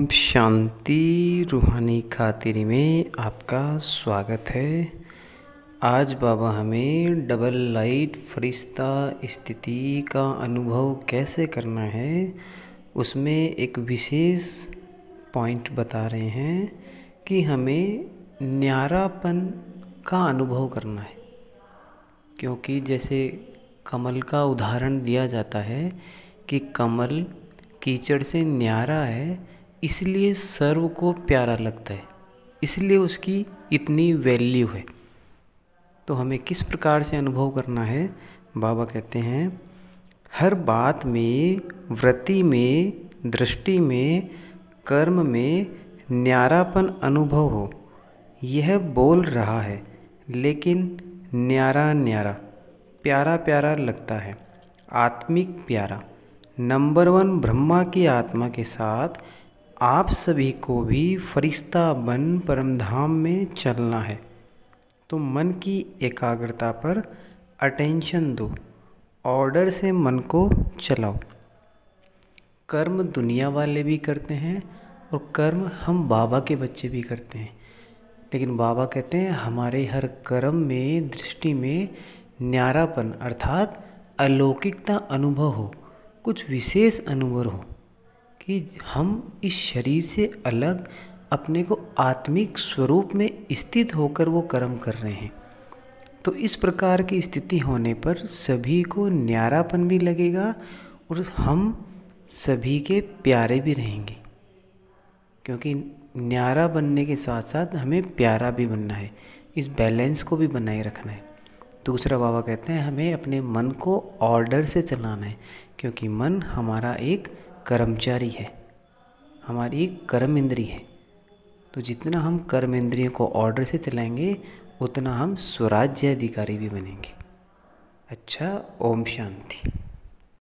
शांति रूहानी खातिरी में आपका स्वागत है। आज बाबा हमें डबल लाइट फरिश्ता स्थिति का अनुभव कैसे करना है, उसमें एक विशेष पॉइंट बता रहे हैं कि हमें न्यारापन का अनुभव करना है। क्योंकि जैसे कमल का उदाहरण दिया जाता है कि कमल कीचड़ से न्यारा है, इसलिए सर्व को प्यारा लगता है, इसलिए उसकी इतनी वैल्यू है। तो हमें किस प्रकार से अनुभव करना है? बाबा कहते हैं हर बात में, वृत्ति में, दृष्टि में, कर्म में न्यारापन अनुभव हो। यह बोल रहा है लेकिन न्यारा न्यारा, प्यारा प्यारा लगता है, आत्मिक प्यारा। नंबर 1 ब्रह्मा की आत्मा के साथ आप सभी को भी फरिश्ता बन परमधाम में चलना है। तो मन की एकाग्रता पर अटेंशन दो, ऑर्डर से मन को चलाओ। कर्म दुनिया वाले भी करते हैं और कर्म हम बाबा के बच्चे भी करते हैं, लेकिन बाबा कहते हैं हमारे हर कर्म में, दृष्टि में न्यारापन अर्थात अलौकिकता अनुभव हो, कुछ विशेष अनुभव हो कि हम इस शरीर से अलग अपने को आत्मिक स्वरूप में स्थित होकर वो कर्म कर रहे हैं। तो इस प्रकार की स्थिति होने पर सभी को न्यारापन भी लगेगा और हम सभी के प्यारे भी रहेंगे। क्योंकि न्यारा बनने के साथ साथ हमें प्यारा भी बनना है, इस बैलेंस को भी बनाए रखना है। दूसरा बाबा कहते हैं हमें अपने मन को ऑर्डर से चलाना है, क्योंकि मन हमारा एक कर्मचारी है, हमारी एक कर्म इंद्री है। तो जितना हम कर्म इंद्रियों को ऑर्डर से चलाएंगे उतना हम स्वराज्य अधिकारी भी बनेंगे। अच्छा, ओम शांति।